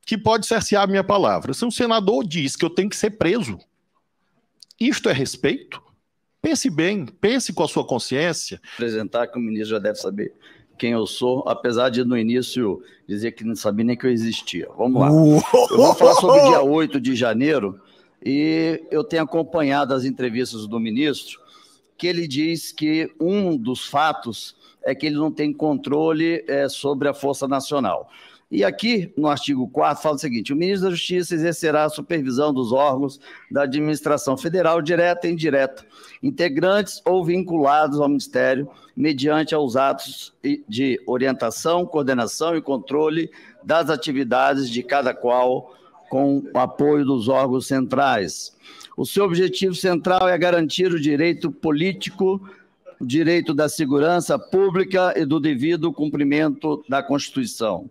que pode cercear a minha palavra. Se um senador diz que eu tenho que ser preso, isto é respeito? Pense bem, pense com a sua consciência. Apresentar que o ministro já deve saber quem eu sou, apesar de no início dizer que não sabia nem que eu existia. Vamos lá. Eu vou falar sobre o dia 8 de janeiro e eu tenho acompanhado as entrevistas do ministro, que ele diz que um dos fatos é que ele não tem controle sobre a Força Nacional. E aqui, no artigo 4º, fala o seguinte: o ministro da Justiça exercerá a supervisão dos órgãos da administração federal, direta e indireta, integrantes ou vinculados ao Ministério, mediante aos atos de orientação, coordenação e controle das atividades de cada qual, com o apoio dos órgãos centrais. O seu objetivo central é garantir o direito político, o direito da segurança pública e do devido cumprimento da Constituição.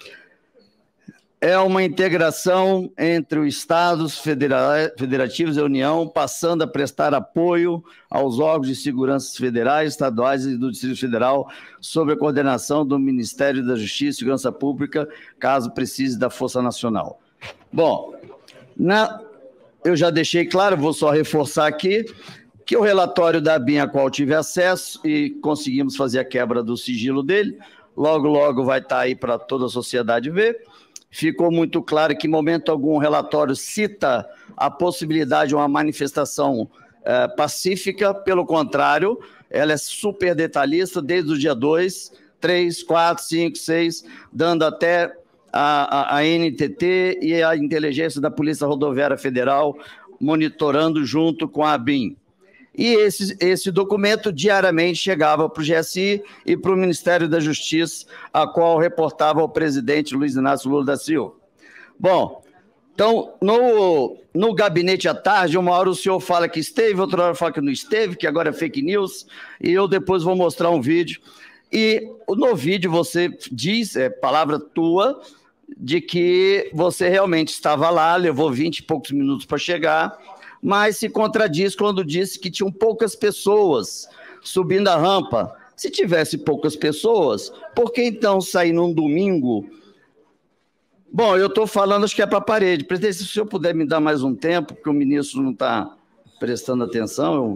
É uma integração entre os Estados federativos e a União, passando a prestar apoio aos órgãos de segurança federais, estaduais e do Distrito Federal, sob a coordenação do Ministério da Justiça e Segurança Pública, caso precise da Força Nacional. Bom, eu já deixei claro, vou só reforçar aqui, que o relatório da ABIN, a qual tive acesso e conseguimos fazer a quebra do sigilo dele, logo, logo vai estar aí para toda a sociedade ver. Ficou muito claro que, em momento algum, o relatório cita a possibilidade de uma manifestação pacífica. Pelo contrário, ela é super detalhista, desde o dia 2, 3, 4, 5, 6, dando até a NTT e a inteligência da Polícia Rodoviária Federal monitorando junto com a ABIN. E esse documento diariamente chegava para o GSI e para o Ministério da Justiça, a qual reportava ao presidente Luiz Inácio Lula da Silva. Bom, então, no gabinete à tarde, uma hora o senhor fala que esteve, outra hora fala que não esteve, que agora é fake news, e eu depois vou mostrar um vídeo. E no vídeo você diz, é palavra tua, de que você realmente estava lá, levou 20 e poucos minutos para chegar, mas se contradiz quando disse que tinham poucas pessoas subindo a rampa. Se tivesse poucas pessoas, por que então sair num domingo? Bom, eu estou falando, acho que é para a parede. Presidente, se o senhor puder me dar mais um tempo, porque o ministro não está prestando atenção.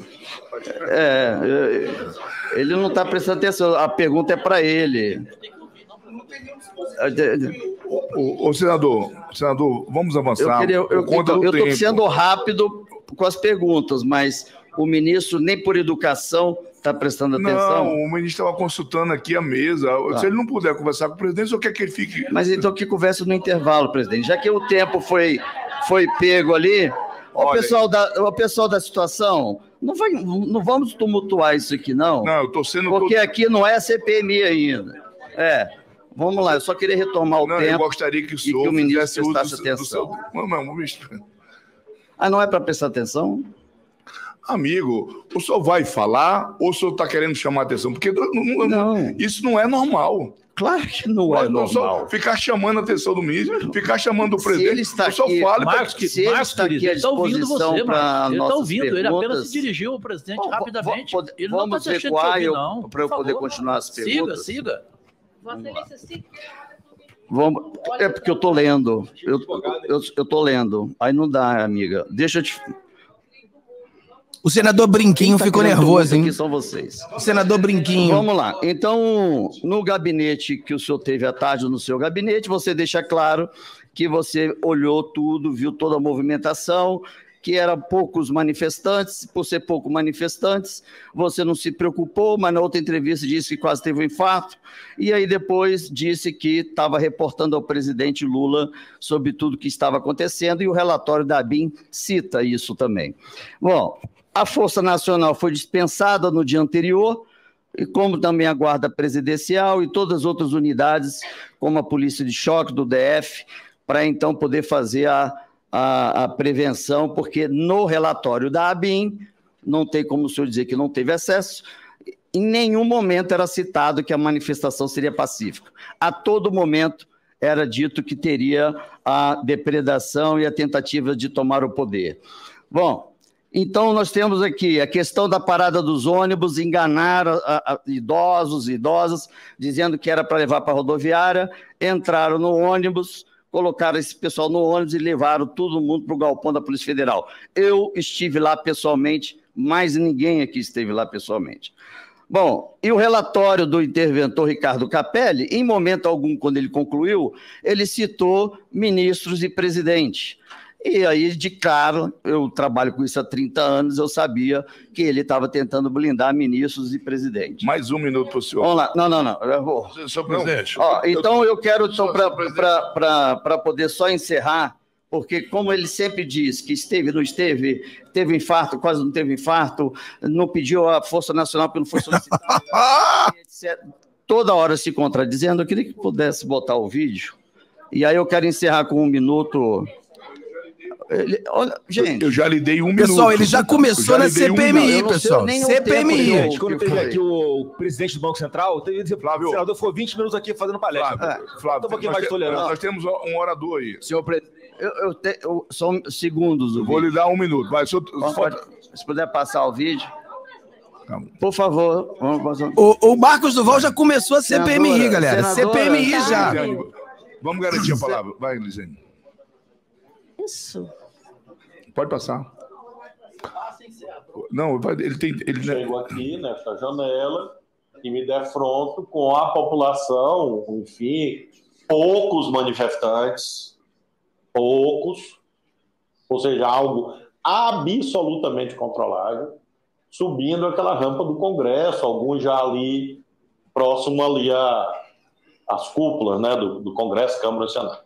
Ele não está prestando atenção, a pergunta é para ele. Senador, vamos avançar. Eu estou sendo rápido com as perguntas, mas o ministro, nem por educação, está prestando atenção? Não, o ministro estava consultando aqui a mesa. Tá. Se ele não puder conversar com o presidente, só quer que ele fique... Mas então que conversa no intervalo, presidente. Já que o tempo foi pego ali, o pessoal da situação, não vamos tumultuar isso aqui, não. Não, eu estou sendo... Porque aqui não é CPMI ainda. Vamos lá, eu só queria retomar o tempo. Eu gostaria que o ministro prestasse atenção. Não, ministro. Não é para prestar atenção? Amigo, o senhor vai falar ou o senhor está querendo chamar atenção? Porque isso não é normal. Claro que não é normal. Ficar chamando a atenção do ministro, ficar chamando o presidente, ele está aqui, Marcos, ele está aqui à disposição para nossas perguntas. Ele está ouvindo, ele apenas se dirigiu ao presidente rapidamente. Ele não está deixando de ouvir, não. Para eu poder continuar as perguntas. Siga. Vamos. É porque eu estou lendo. Eu estou lendo. Aí não dá, amiga. Deixa eu te... O senador Brinquinho ficou nervoso, hein? Aqui são vocês. O senador Brinquinho. Vamos lá. Então, no gabinete que o senhor teve à tarde, no seu gabinete, você deixa claro que você olhou tudo, viu toda a movimentação, que eram poucos manifestantes. Por ser poucos manifestantes, você não se preocupou, mas na outra entrevista disse que quase teve um infarto, e aí depois disse que estava reportando ao presidente Lula sobre tudo que estava acontecendo, e o relatório da ABIN cita isso também. Bom, a Força Nacional foi dispensada no dia anterior, e como também a Guarda Presidencial e todas as outras unidades, como a Polícia de Choque do DF, para então poder fazer a prevenção, porque no relatório da ABIN, não tem como o senhor dizer que não teve acesso, em nenhum momento era citado que a manifestação seria pacífica. A todo momento era dito que teria a depredação e a tentativa de tomar o poder. Bom, então nós temos aqui a questão da parada dos ônibus, enganar idosos e idosas, dizendo que era para levar para a rodoviária, entraram no ônibus, colocaram esse pessoal no ônibus e levaram todo mundo para o galpão da Polícia Federal. Eu estive lá pessoalmente, mas ninguém aqui esteve lá pessoalmente. Bom, e o relatório do interventor Ricardo Capelli, em momento algum, quando ele concluiu, ele citou ministros e presidente. E aí, de cara, eu trabalho com isso há 30 anos, eu sabia que ele estava tentando blindar ministros e presidente. Mais um minuto para o senhor. Vamos lá. Não. Eu vou. Senhor presidente. Então, eu quero, para poder só encerrar, porque, como ele sempre diz, que esteve, não esteve, teve infarto, quase não teve infarto, não pediu a Força Nacional porque não foi solicitado, etc. Toda hora se contradizendo, eu queria que pudesse botar o vídeo. E aí eu quero encerrar com 1 minuto... Olha, gente, eu já lhe dei 1 minuto. Pessoal, ele já começou na CPMI, pessoal. CPMI. Quando teve aqui o presidente do Banco Central, Flávio, o senador foi 20 minutos aqui fazendo palestra. Flávio, um pouquinho mais tolerante. Nós temos um orador aí. Senhor presidente, são segundos. Vou lhe dar 1 minuto. Vai, se puder passar o vídeo. Por favor. O Marcos Duval já começou a CPMI, galera. CPMI já. Vamos garantir a palavra. Vai, Elisane. Isso. Pode passar. Não, ele tem... Chego aqui nessa janela e me defronto com a população, enfim, poucos manifestantes, poucos, ou seja, algo absolutamente controlável, subindo aquela rampa do Congresso, alguns já ali, próximo ali às cúpulas, né, do Congresso, Câmara e Senado.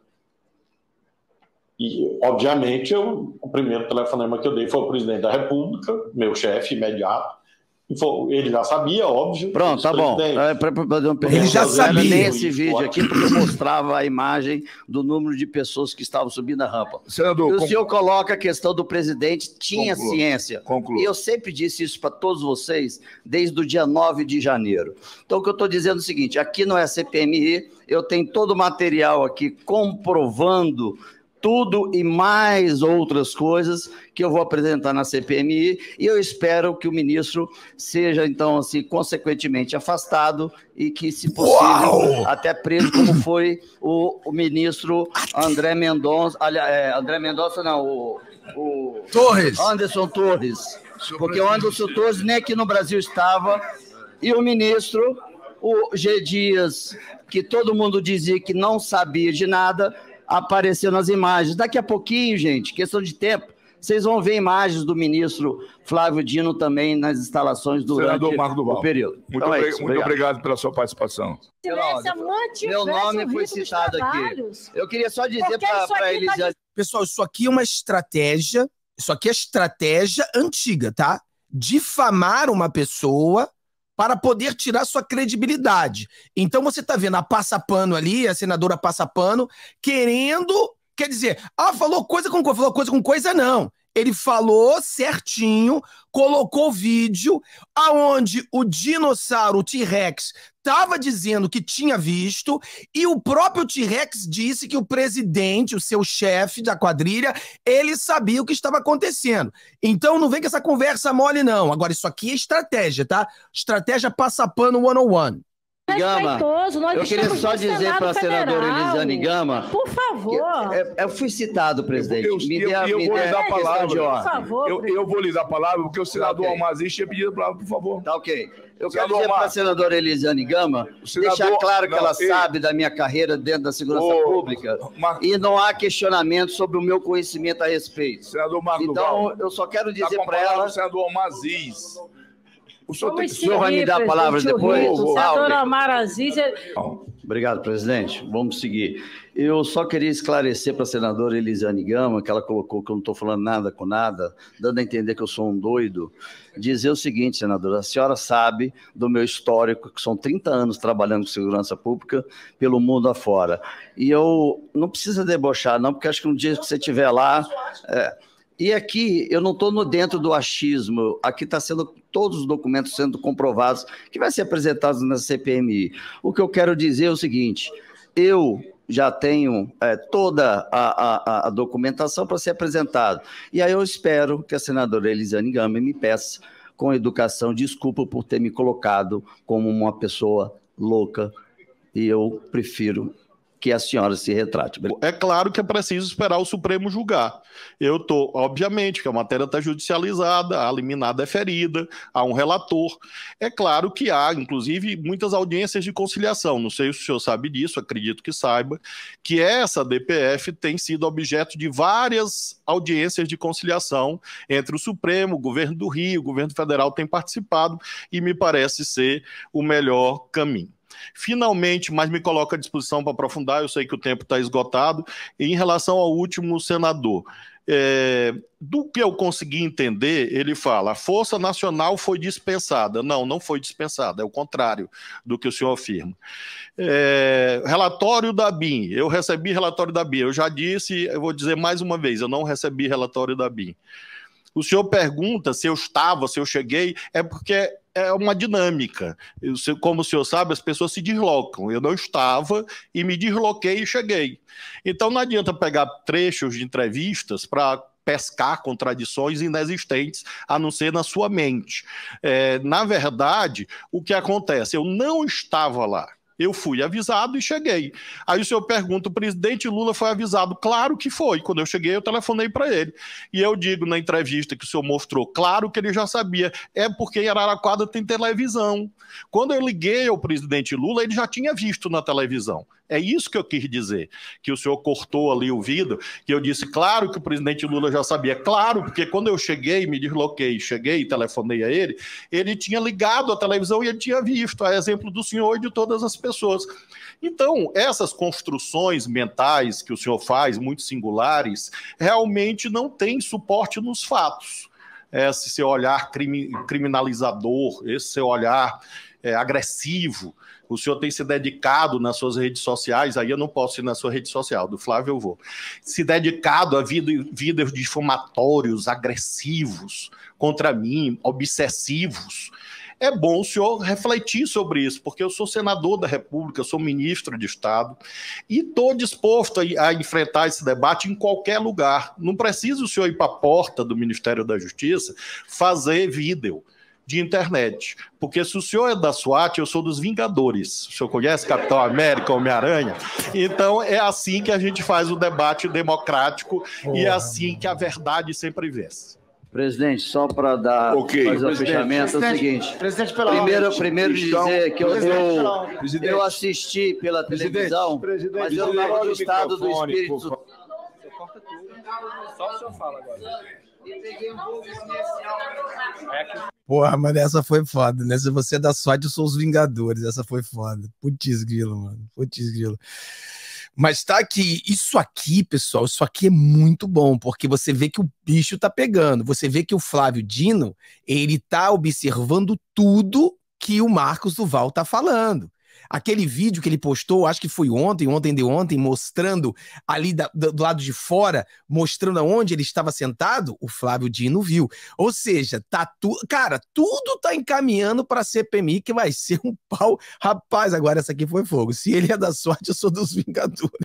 E, obviamente, o primeiro telefonema que eu dei foi ao presidente da República, meu chefe imediato. Ele já sabia, óbvio. Pronto, tá bom. Ele já sabia. Tem esse vídeo aqui porque mostrava a imagem do número de pessoas que estavam subindo a rampa. Senador, o senhor coloca a questão do presidente, tinha ciência. Conclua. E eu sempre disse isso para todos vocês, desde o dia 9 de janeiro. Então, o que eu estou dizendo é o seguinte, aqui não é CPMI, eu tenho todo o material aqui comprovando tudo e mais outras coisas que eu vou apresentar na CPMI e eu espero que o ministro seja, então, assim, consequentemente afastado e que, se possível, até preso, como foi o ministro André Mendonça, André Mendonça não, o Torres. Anderson Torres, porque o Anderson Torres nem aqui no Brasil estava, e o ministro, o G. Dias, que todo mundo dizia que não sabia de nada, apareceu nas imagens. Daqui a pouquinho, gente, questão de tempo, vocês vão ver imagens do ministro Flávio Dino também nas instalações durante o período. Muito obrigado pela sua participação. Meu nome foi citado aqui. Eu queria só dizer para Elisiane... Pessoal, isso aqui é uma estratégia, antiga, tá? Difamar uma pessoa para poder tirar sua credibilidade. Então você está vendo a Passapano ali, a senadora Passapano, querendo, quer dizer, falou coisa com coisa, não. Ele falou certinho, colocou vídeo aonde o dinossauro, o T-Rex, estava dizendo que tinha visto e o próprio T-Rex disse que o presidente, o seu chefe da quadrilha, ele sabia o que estava acontecendo. Então não vem com essa conversa mole, não. Agora, isso aqui é estratégia, tá? Estratégia Passapano 101. Gama, eu queria só dizer para a senadora Elisiane Gama... Por favor. Eu fui citado, presidente. Eu vou lhe dar a palavra. Por favor. Eu vou lhe dar a palavra, porque o senador Almazi tinha pedido a palavra, por favor. Tá ok. Eu quero dizer para a senadora Elisiane Gama, deixar claro que ela sabe da minha carreira dentro da segurança pública e não há questionamento sobre o meu conhecimento a respeito. Senador Marco Então, Duval, eu só quero dizer para ela... O senador Almaziz. O senhor vai me dar a palavra depois? Senadora Omar Aziz... Obrigado, presidente. Vamos seguir. Eu só queria esclarecer para a senadora Elisiane Gama, que ela colocou que eu não estou falando nada com nada, dando a entender que eu sou um doido, dizer o seguinte, senadora, a senhora sabe do meu histórico, que são 30 anos trabalhando com segurança pública pelo mundo afora. E eu não precisa debochar, não, porque acho que um dia que você estiver lá... E aqui, eu não estou dentro do achismo, aqui está sendo todos os documentos sendo comprovados, que vai ser apresentados na CPMI. O que eu quero dizer é o seguinte, eu já tenho toda a documentação para ser apresentada, e aí eu espero que a senadora Elisiane Gama me peça, com educação, desculpa por ter me colocado como uma pessoa louca, e eu prefiro que a senhora se retrate. É claro que é preciso esperar o Supremo julgar. Obviamente, que a matéria está judicializada, a liminar é ferida, há um relator. É claro que há, inclusive, muitas audiências de conciliação. Não sei se o senhor sabe disso, acredito que saiba, que essa DPF tem sido objeto de várias audiências de conciliação entre o Supremo, o governo do Rio, o governo federal tem participado e me parece ser o melhor caminho. Finalmente, mas me coloco à disposição para aprofundar, eu sei que o tempo está esgotado, em relação ao último senador. Do que eu consegui entender, ele fala, a Força Nacional foi dispensada. Não, não foi dispensada, é o contrário do que o senhor afirma. Relatório da BIM, eu recebi relatório da BIM, eu já disse, eu vou dizer mais uma vez, eu não recebi relatório da BIM. O senhor pergunta se eu estava, se eu cheguei, é porque é uma dinâmica. Como o senhor sabe, as pessoas se deslocam. Eu não estava e me desloquei e cheguei. Então não adianta pegar trechos de entrevistas para pescar contradições inexistentes, a não ser na sua mente. Na verdade, o que acontece? Eu não estava lá. Eu fui avisado e cheguei. Aí o senhor pergunta, o presidente Lula foi avisado? Claro que foi. Quando eu cheguei, eu telefonei para ele. E eu digo na entrevista que o senhor mostrou, claro que ele já sabia. É porque em Araraquara tem televisão. Quando eu liguei ao presidente Lula, ele já tinha visto na televisão. É isso que eu quis dizer, que o senhor cortou ali o vidro, que eu disse, claro que o presidente Lula já sabia, claro, porque quando eu cheguei, me desloquei, cheguei e telefonei a ele tinha ligado a televisão e ele tinha visto, a exemplo do senhor e de todas as pessoas. Então, essas construções mentais que o senhor faz, muito singulares, realmente não têm suporte nos fatos. Esse seu olhar criminalizador, esse seu olhar agressivo, o senhor tem se dedicado nas suas redes sociais, aí eu não posso ir na sua rede social, do Flávio eu vou, se dedicado a vídeos difamatórios, agressivos, contra mim, obsessivos. É bom o senhor refletir sobre isso, porque eu sou senador da República, eu sou ministro de Estado, e estou disposto a enfrentar esse debate em qualquer lugar. Não precisa o senhor ir para a porta do Ministério da Justiça fazer vídeo de internet, porque se o senhor é da SWAT, eu sou dos Vingadores. O senhor conhece Capitão América, Homem-Aranha? Então é assim que a gente faz o debate democrático e é assim que a verdade sempre vence. Presidente, só para fazer o fechamento, é o seguinte. Presidente, primeiro dizer que eu assisti pela televisão, mas eu estava no estado do espírito. Você corta tudo. Só o senhor fala agora. Porra, mano, essa foi foda, né? Se você é da SWAT, eu sou os Vingadores. Essa foi foda. Putz grilo, mano. Putz grilo. Mas tá aqui, isso aqui, pessoal, isso aqui é muito bom, porque você vê que o bicho tá pegando. Você vê que o Flávio Dino, ele tá observando tudo que o Marcos Duval tá falando. Aquele vídeo que ele postou, acho que foi ontem, mostrando ali do lado de fora, mostrando aonde ele estava sentado, o Flávio Dino viu. Ou seja, cara, tudo tá encaminhando para a CPMI, que vai ser um pau. Rapaz, agora essa aqui foi fogo. Se ele é da SWAT, eu sou dos Vingadores.